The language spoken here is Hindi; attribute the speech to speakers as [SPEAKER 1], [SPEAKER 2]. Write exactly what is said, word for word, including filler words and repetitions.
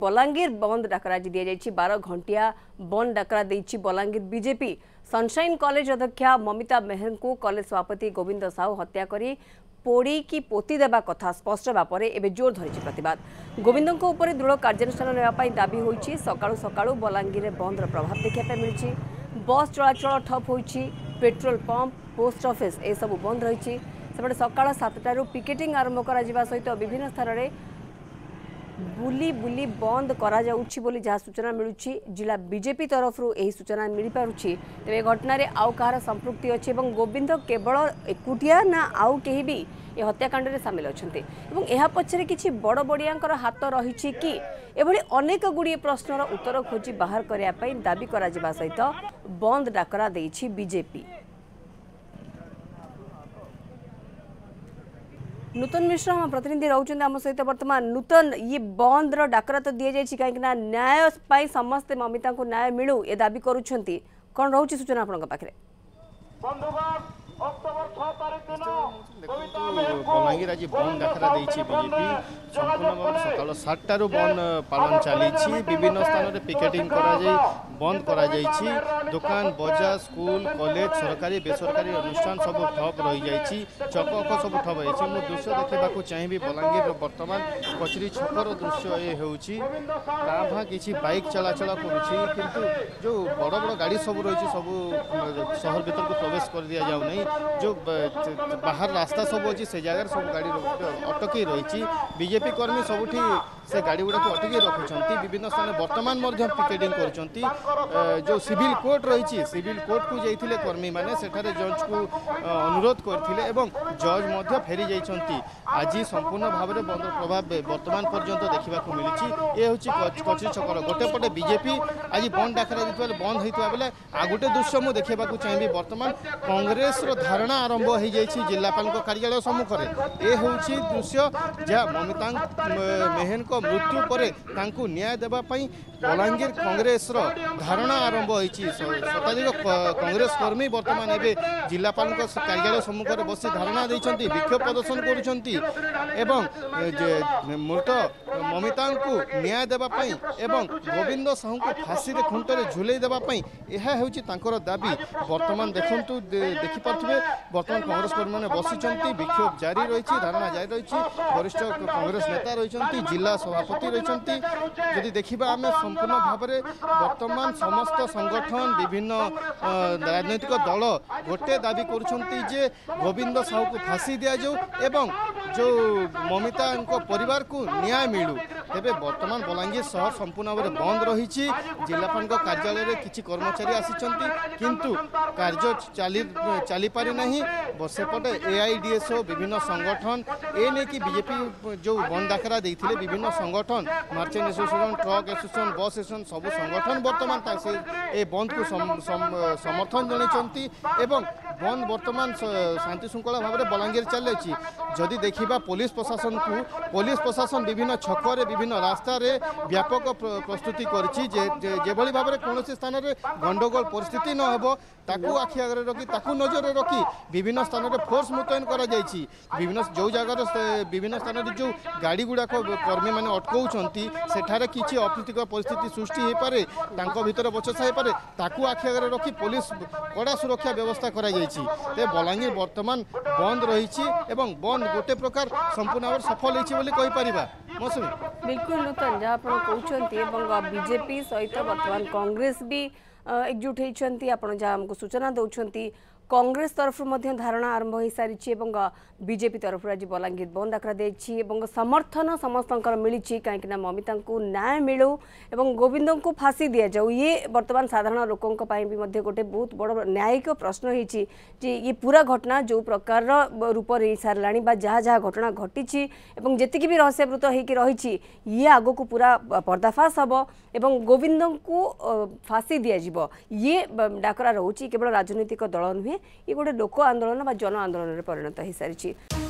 [SPEAKER 1] बलांगीर बंद डाकरा आज दि जाइए बारह घंटिया बंद डाकरा देइछि बलांगीर बीजेपी। सनशाइन कॉलेज अध्यक्षा ममिता मेहर को कॉलेज सभापति गोविंद साहू हत्या करी पोड़ी की पोती देवा कथा स्पष्ट होगा एवं जोर धरी प्रतिवाद। गोविंद दृढ़ कार्यानुष्ठान नापी दाबी होती। सकाळु सकाळु बलांगीर बंदर प्रभाव देखा मिली। बस चलाचल ठप होती। पेट्रोल पंप पोस्ट ऑफिस ए सब बंद रही। सेपटे सकाळ सातटू पिकेटिंग आरंभ करा सहित विभिन्न स्थान में बुली बुली बंद करा जाउछि बोली जहाँ सूचना मिलुछि। जिला बीजेपी तरफ यही सूचना मिल पारुछि। तेरे घटना रे आउ कहार संपृक्ति अच्छी और गोविंद केवल एकुटिया ना आउ कहीं भी ये हत्याकांड में सामिल अच्छा यह पछरे किछि बड़ बड़िया हाथ रही कि एभली अनेक गुड़िए प्रश्नर उत्तर खोजी बाहर करने दाबी करा जिबा सहित बंद डाकरा देइछि बीजेपी। नूतन मिश्र हम प्रतिनिधि रोचन आम सहित वर्तमान नूतन ये बंद डाकरा तो दि जाइए कहीं न्याय पाई समस्ते ममिता को न्याय मिलू ये दाबी करुँच कौन रोचे सूचना आपण पाखे।
[SPEAKER 2] बलांगीर आज बंद डाकरा बीजेपी संपूर्ण भाव सकाल सातटू बंद पालन चली। विभिन्न स्थान में पिकेटिंग बंद करा दुकान बजार स्कूल कॉलेज सरकारी बेसरकारी अनुष्ठान सब ठप रही जाइए। चक सब ठप रही। मुझे दृश्य देखा चाहिए बलांगीर वर्तमान कचरी छकर दृश्य ये हों कि बाइक चलाचल करुँच जो बड़ बड़ गाड़ी सब रही सब सहर भीतर को प्रवेश कर दि जाऊ नहीं। जो बाहर रास्ता सब अच्छी से जगह सब गाड़ी अटकी रही। बीजेपी कर्मी सबुठी से गाड़ी गुड़ा अटकी रखुंट। विभिन्न स्थान बर्तमान पिकेटिंग कर जो सिविल कोर्ट रही सिविल कोर्ट को जाइए कर्मी मैंने सेठारे जज को अनुरोध करते जज फेरी जाइए। आज संपूर्ण भाव में बंद प्रभाव वर्तमान पर्यंत देखा मिली। ये हूँ कचरी छकर गोटे पटे बीजेपी आज बंद डाकरा देते बंद होता बेले आ गोटे दृश्य मुझे देखा चाहिए वर्तमान कांग्रेस धारणा आरंभ हो जाइए जिलापाल कार्यालय सम्मुख में। ये हूँ दृश्य जहाँ ममिता मेहन को मृत्यु पर न्याय देवाई बलांगीर कांग्रेस धारणा आरंभ होती। शताधिक कांग्रेस कर्मी वर्तमान एवं जिलापाल कार्यालय सम्मुख में बसी धारणा देते विक्षोभ प्रदर्शन करुँच मृत ममिता को न्याय देवाई एवं गोविंद साहू को फाँसी खुंटरे झुलई देवाई यह हूँ दाबी। वर्तमान देखु देखिपे वर्तमान कांग्रेस कर्मी मैंने बसी विक्षोभ जारी रही धारणा जारी रही। वरिष्ठ कांग्रेस नेता रही जिला सभापति रही। जदि देखा आम संपूर्ण भाव में वर्तमान समस्त संगठन विभिन्न राजनैतिक दल गोटे दाबी कर गोविंद साहू को फाँसी दि जाऊ एवं जो ममिता परिवार को न्याय मिलू। तेरे वर्तमान बलांगीर शहर संपूर्ण भाव में बंद रही। जिलापाल कार्यालय में किसी कर्मचारी आसी किंतु कार्य चली चली पारि नहीं। सेपटे एआईडीएसओ विभिन्न संगठन ए नहीं कि बीजेपी जो बंद डाकरा देते विभिन्न संगठन merchant association truck association bus association सब संगठन वर्तमान ए बंद को सम, सम, समर्थन जनई एवं बंद वर्तमान शांति श्रृंखला भाव में बलांगीर चलती। जदि देखा पुलिस प्रशासन को पुलिस प्रशासन विभिन्न छकरे विभिन्न रास्ता रे व्यापक प्रस्तुति कर भाव में कौन स्थान में गंडगोल परिस्थिति न हो ताकू आखि आगे रखी ताकू नजर रखी विभिन्न स्थान में फोर्स मुतयन करा जायछि। विभिन्न जो जगार विभिन्न स्थान में जो गाड़ी गुड़ाक कर्मी मैंने अटकाउछंती सेठारे किछि अप्रीतिकर परिस्थिति सृष्टि हो पारे भीतर बचसा हो पारे ताकू आखि आगे रखी पुलिस कड़ा सुरक्षा व्यवस्था करा जायछि। ते बलांगीर वर्तमान बंद रही एवं बंद गोटे प्रकार संपूर्ण भाव सफल होइछि बोली कहि परिबा। मौसमी
[SPEAKER 1] बिल्कुल नूतन जहाँ आप कहते बीजेपी सहित वर्तमान कांग्रेस भी एकजुट होती आपड़ जहाँ आमको सूचना दौरान कांग्रेस तरफ धारणा आरंभ हो सारी बीजेपी तरफ आज बलांगीर बंद डाकरा देछि समर्थन समस्त मिली कहीं ममिता को न्याय मिलू एवं गोविंद को फाँसी दि जाऊ। ये वर्तमान साधारण लोकों भी गोटे बहुत बड़ न्यायिक प्रश्न होती ये पूरा घटना जो प्रकार रूप ले सारा जहाँ जहाँ घटना घटी जी भी रहस्यवृत होकर रही ये आग को पूरा पर्दाफाश हम एवं गोविंद को फाँसी दि जाव ये डाकरा रोचे केवल राजनीतिक दल नुहे ये गोटे लोक आंदोलन बा जन आंदोलन में परिणत हो सारी।